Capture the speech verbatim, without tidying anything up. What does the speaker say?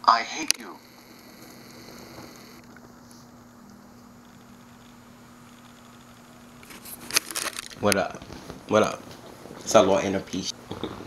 I hate you. What up? What up? It's a little inner peace.